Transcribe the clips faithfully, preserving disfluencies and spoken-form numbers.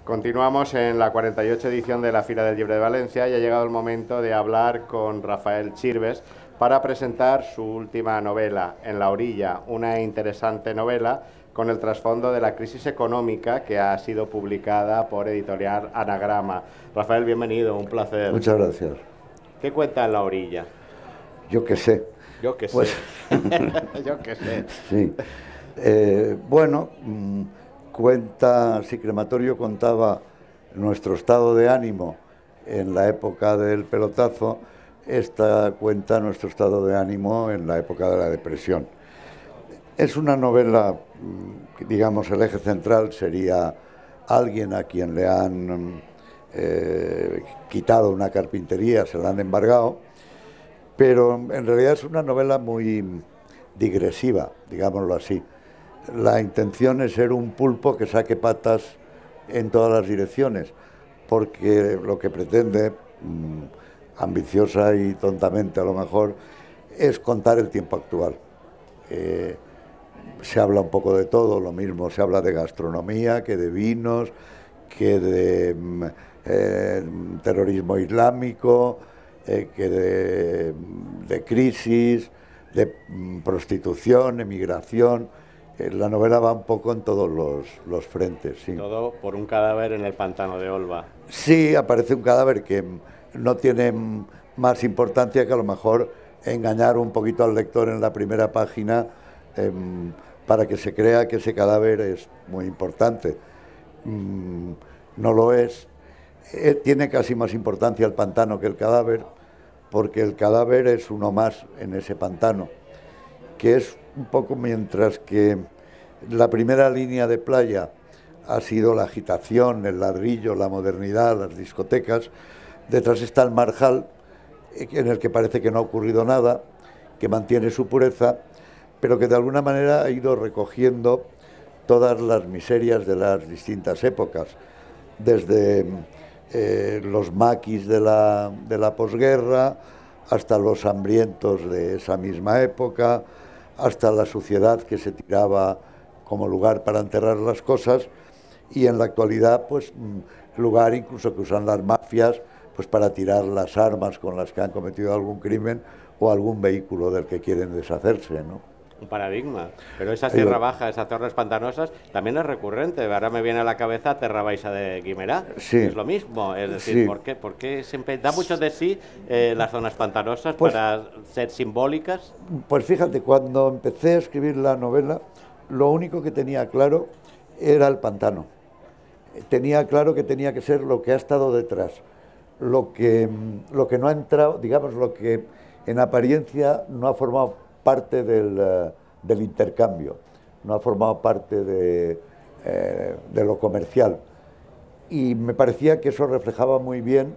Continuamos en la cuarenta y ocho edición de la Fira del Libro de Valencia y ha llegado el momento de hablar con Rafael Chirves para presentar su última novela, En la orilla, una interesante novela con el trasfondo de la crisis económica que ha sido publicada por Editorial Anagrama. Rafael, bienvenido, un placer. Muchas gracias. ¿Qué cuenta En la orilla? Yo qué sé. Yo qué Pues... sé. Yo qué sé. Sí. Eh, bueno, mmm, cuenta, si Crematorio contaba nuestro estado de ánimo en la época del pelotazo, esta cuenta nuestro estado de ánimo en la época de la depresión. Es una novela, digamos, el eje central sería alguien a quien le han eh, quitado una carpintería, se la han embargado, pero en realidad es una novela muy digresiva, digámoslo así. La intención es ser un pulpo que saque patas en todas las direcciones, porque lo que pretende, mmm, ambiciosa y tontamente a lo mejor, es contar el tiempo actual. Eh, se habla un poco de todo, lo mismo se habla de gastronomía, que de vinos, que de eh, terrorismo islámico, eh, que de, de crisis, de prostitución, emigración. Eh, la novela va un poco en todos los, los frentes. Sí. Todo por un cadáver en el pantano de Olva. Sí, aparece un cadáver que no tiene más importancia que a lo mejor engañar un poquito al lector en la primera página eh, para que se crea que ese cadáver es muy importante. Mm, no lo es. Eh, tiene casi más importancia el pantano que el cadáver, porque el cadáver es uno más en ese pantano, que es un poco mientras que la primera línea de playa ha sido la agitación, el ladrillo, la modernidad, las discotecas. Detrás está el marjal, en el que parece que no ha ocurrido nada, que mantiene su pureza, pero que de alguna manera ha ido recogiendo todas las miserias de las distintas épocas, desde eh, los maquis de la, de la posguerra, hasta los hambrientos de esa misma época, hasta la suciedad que se tiraba como lugar para enterrar las cosas, y en la actualidad, pues, lugar incluso que usan las mafias pues para tirar las armas con las que han cometido algún crimen o algún vehículo del que quieren deshacerse, ¿no? Un paradigma. Pero esa tierra baja, esas torres pantanosas, también es recurrente. Ahora me viene a la cabeza Terra Baixa de Guimerá. Sí. Es lo mismo. Es decir, Sí. ¿por qué, por qué siempre da mucho de sí eh, las zonas pantanosas Pues, para ser simbólicas? Pues fíjate, cuando empecé a escribir la novela, lo único que tenía claro era el pantano. Tenía claro que tenía que ser lo que ha estado detrás, lo que, lo que no ha entrado, digamos, lo que en apariencia no ha formado parte del, uh, del intercambio, no ha formado parte de, eh, de lo comercial. Y me parecía que eso reflejaba muy bien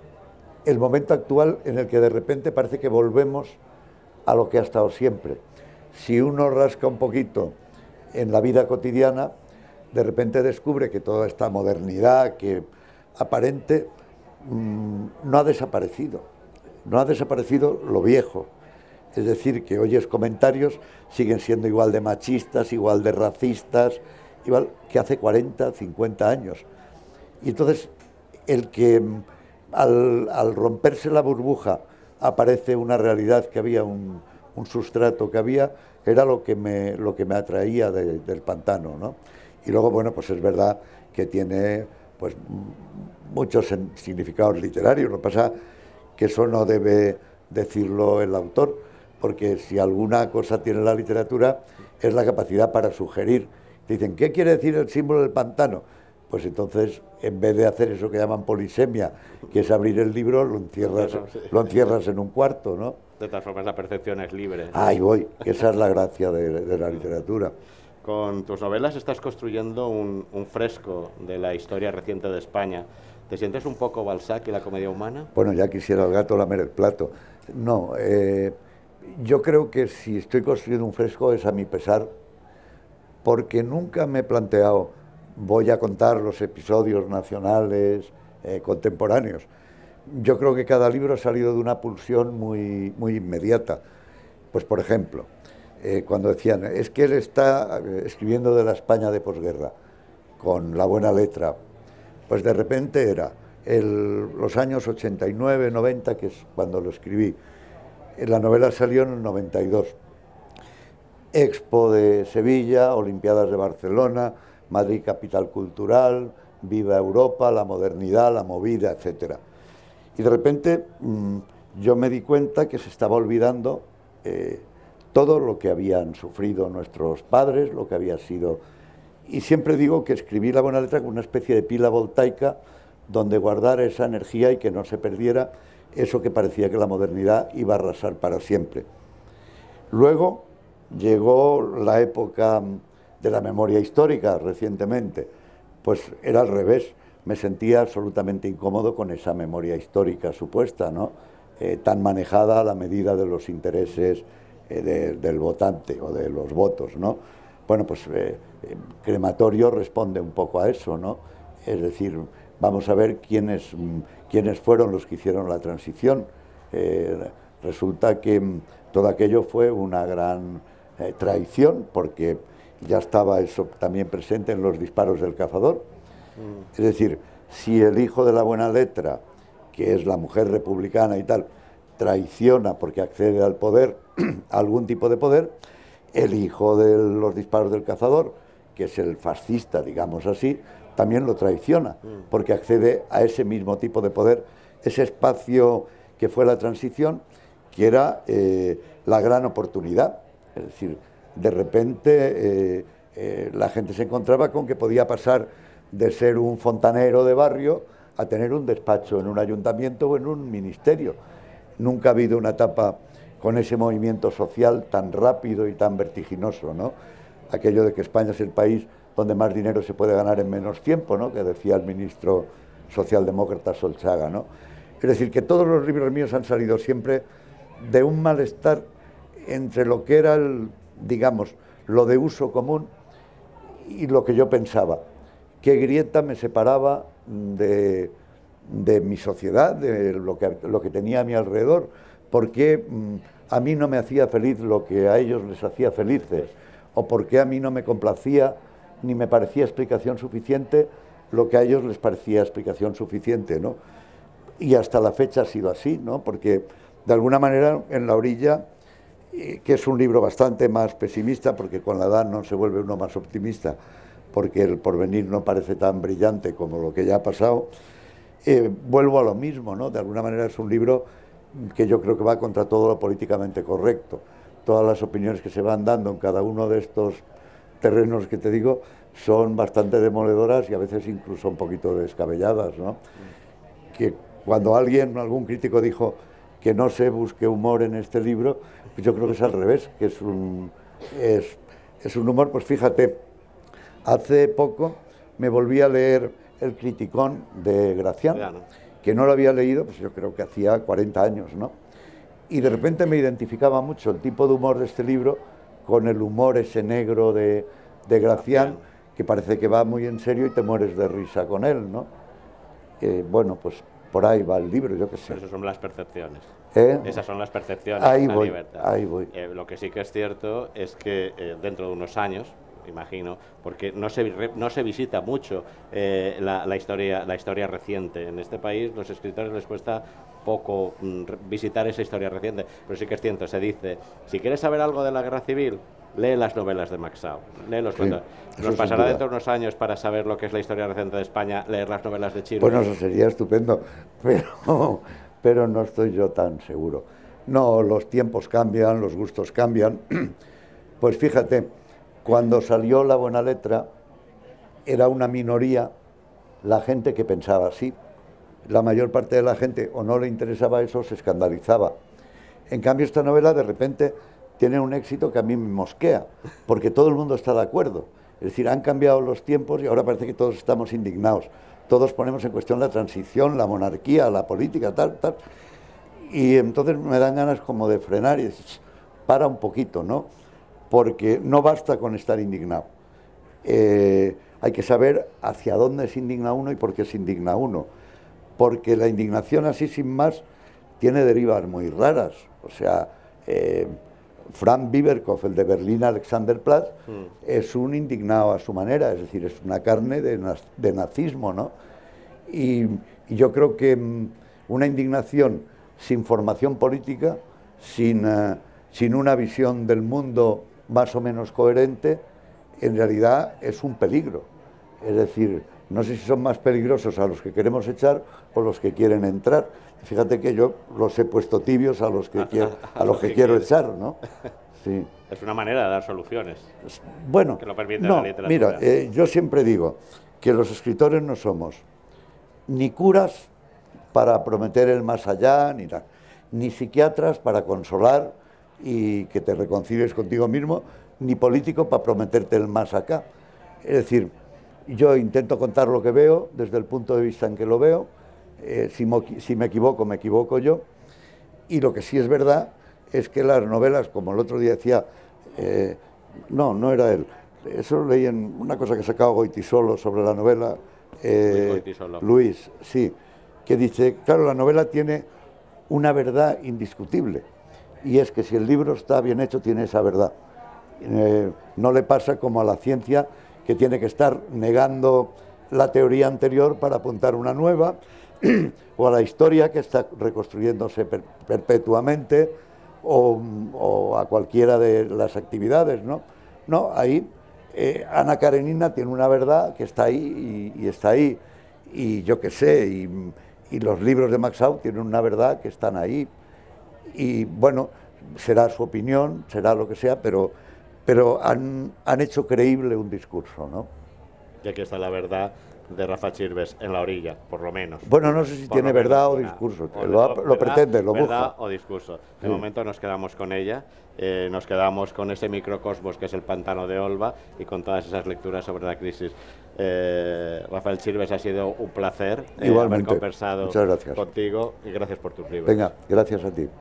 el momento actual en el que de repente parece que volvemos a lo que ha estado siempre. Si uno rasca un poquito en la vida cotidiana, de repente descubre que toda esta modernidad que aparente mmm, no ha desaparecido, no ha desaparecido lo viejo. Es decir, que oyes comentarios, siguen siendo igual de machistas, igual de racistas, igual que hace cuarenta, cincuenta años. Y entonces, el que al, al romperse la burbuja aparece una realidad que había, un, un sustrato que había, era lo que me, lo que me atraía de, del pantano, ¿no? Y luego, bueno, pues es verdad que tiene pues muchos significados literarios. Lo que pasa que eso no debe decirlo el autor, porque si alguna cosa tiene la literatura es la capacidad para sugerir. Te dicen, ¿qué quiere decir el símbolo del pantano? Pues entonces, en vez de hacer eso que llaman polisemia, que es abrir el libro, lo encierras, lo encierras en un cuarto, ¿no? De todas formas, la percepción es libre. Ahí voy, que esa es la gracia de, de la literatura. Con tus novelas estás construyendo un, un fresco de la historia reciente de España. ¿Te sientes un poco Balzac y la comedia humana? Bueno, ya quisiera el gato lamer el plato. No, eh, yo creo que si estoy construyendo un fresco es a mi pesar, porque nunca me he planteado, voy a contar los episodios nacionales, eh, contemporáneos. Yo creo que cada libro ha salido de una pulsión muy, muy inmediata. Pues, por ejemplo, eh, cuando decían, es que él está escribiendo de la España de posguerra, con la buena letra. Pues de repente era el, los años ochenta y nueve, noventa, que es cuando lo escribí. La novela salió en el noventa y dos. Expo de Sevilla, Olimpiadas de Barcelona, Madrid capital cultural, Viva Europa, la modernidad, la movida, etcétera. Y de repente mmm, yo me di cuenta que se estaba olvidando eh, todo lo que habían sufrido nuestros padres, lo que había sido. Y siempre digo que escribí La Buena Letra como una especie de pila voltaica donde guardar esa energía y que no se perdiera eso que parecía que la modernidad iba a arrasar para siempre. Luego llegó la época de la memoria histórica recientemente, pues era al revés, me sentía absolutamente incómodo con esa memoria histórica supuesta, ¿no? Eh, tan manejada a la medida de los intereses eh, de, del votante o de los votos, ¿no? Bueno, pues eh, eh, Crematorio responde un poco a eso, ¿no? Es decir, vamos a ver quiénes, quiénes fueron los que hicieron la transición. Eh, resulta que todo aquello fue una gran eh, traición, porque ya estaba eso también presente en los disparos del cazador. Mm. Es decir, si el hijo de La Buena Letra, que es la mujer republicana y tal, traiciona porque accede al poder, a algún tipo de poder, el hijo de los disparos del cazador, que es el fascista, digamos así, también lo traiciona, porque accede a ese mismo tipo de poder, ese espacio que fue la transición, que era eh, la gran oportunidad. Es decir, de repente eh, eh, la gente se encontraba con que podía pasar de ser un fontanero de barrio a tener un despacho en un ayuntamiento o en un ministerio. Nunca ha habido una etapa con ese movimiento social tan rápido y tan vertiginoso, ¿no? Aquello de que España es el país donde más dinero se puede ganar en menos tiempo, ¿no? Que decía el ministro socialdemócrata Solchaga, ¿no? Es decir, que todos los libros míos han salido siempre de un malestar entre lo que era, el, digamos, lo de uso común y lo que yo pensaba. ¿Qué grieta me separaba de, de mi sociedad, de lo que, lo que tenía a mi alrededor? ¿Por qué mmm, a mí no me hacía feliz lo que a ellos les hacía felices? ¿O por qué a mí no me complacía ni me parecía explicación suficiente lo que a ellos les parecía explicación suficiente, ¿no? Y hasta la fecha ha sido así, ¿no? Porque de alguna manera en La Orilla, eh, que es un libro bastante más pesimista, porque con la edad no se vuelve uno más optimista, porque el porvenir no parece tan brillante como lo que ya ha pasado, eh, vuelvo a lo mismo, ¿no? De alguna manera es un libro que yo creo que va contra todo lo políticamente correcto. Todas las opiniones que se van dando en cada uno de estos terrenos que te digo son bastante demoledoras y a veces incluso un poquito descabelladas, ¿no? Que cuando alguien, algún crítico dijo que no se busque humor en este libro, pues yo creo que es al revés, que es un, es, es un humor, pues fíjate, hace poco me volví a leer El Criticón de Gracián, claro, que no lo había leído, pues yo creo que hacía cuarenta años, ¿no? Y de repente me identificaba mucho el tipo de humor de este libro con el humor ese negro de, de Gracián, que parece que va muy en serio y te mueres de risa con él, ¿no? Eh, bueno, pues por ahí va el libro, yo qué sé. Esas son las percepciones. ¿Eh? Esas son las percepciones. Ahí la voy, libertad. ahí voy. Eh, lo que sí que es cierto es que eh, dentro de unos años, imagino, porque no se, no se visita mucho eh, la, la, historia, la historia reciente. En este país los escritores les cuesta poco mm, visitar esa historia reciente, pero sí que es cierto, se dice, si quieres saber algo de la guerra civil, lee las novelas de Maxau, lee los sí, cuentos. Nos pasará dentro de unos años para saber lo que es la historia reciente de España, leer las novelas de Chirus. Bueno, eso sería estupendo, pero, pero no estoy yo tan seguro. No, los tiempos cambian, los gustos cambian. Pues fíjate, cuando salió La Buena Letra, era una minoría la gente que pensaba así. La mayor parte de la gente o no le interesaba eso, se escandalizaba. En cambio, esta novela de repente tiene un éxito que a mí me mosquea, porque todo el mundo está de acuerdo. Es decir, han cambiado los tiempos y ahora parece que todos estamos indignados. Todos ponemos en cuestión la transición, la monarquía, la política, tal, tal. Y entonces me dan ganas como de frenar y decir, para un poquito, ¿no? Porque no basta con estar indignado. Eh, hay que saber hacia dónde se indigna uno y por qué se indigna uno. Porque la indignación así sin más tiene derivas muy raras. O sea, eh, Frank Biberkopf, el de Berlín Alexanderplatz, mm. es un indignado a su manera, es decir, es una carne de, de nazismo, ¿no? y, y yo creo que mm, una indignación sin formación política, sin, uh, sin una visión del mundo más o menos coherente, en realidad es un peligro. Es decir, no sé si son más peligrosos a los que queremos echar o los que quieren entrar. Fíjate que yo los he puesto tibios a los que, quiero, a los que, que quiero echar, ¿no? Sí. Es una manera de dar soluciones. Bueno, que lo permite no, la literatura. Mira, eh, yo siempre digo que los escritores no somos ni curas para prometer el más allá, ni, la, ni psiquiatras para consolar y que te reconcilies contigo mismo, ni político para prometerte el más acá. Es decir, yo intento contar lo que veo desde el punto de vista en que lo veo. Eh, si, mo, si me equivoco, me equivoco yo. Y lo que sí es verdad es que las novelas, como el otro día decía, eh, no, no era él, eso leí en una cosa que sacaba Goytisolo sobre la novela, eh, Luis, Luis, sí, que dice, claro, la novela tiene una verdad indiscutible, y es que si el libro está bien hecho, tiene esa verdad. Eh, no le pasa como a la ciencia, que tiene que estar negando la teoría anterior para apuntar una nueva, o a la historia que está reconstruyéndose per perpetuamente, o, o a cualquiera de las actividades, ¿no? No, ahí eh, Ana Karenina tiene una verdad que está ahí y, y está ahí, y yo qué sé, y, y los libros de Max Out tienen una verdad que están ahí, y bueno, será su opinión, será lo que sea, pero, pero han, han hecho creíble un discurso, ¿no? Y aquí está la verdad de Rafa Chirves en la orilla, por lo menos. Bueno, no sé si tiene verdad o discurso, o, lo, o, lo verdad, pretende, lo busca. Verdad o discurso. De sí. momento nos quedamos con ella, eh, nos quedamos con ese microcosmos que es el pantano de Olva y con todas esas lecturas sobre la crisis. Eh, Rafael Chirves, ha sido un placer eh, haber conversado contigo y gracias por tus libros. Venga, gracias a ti.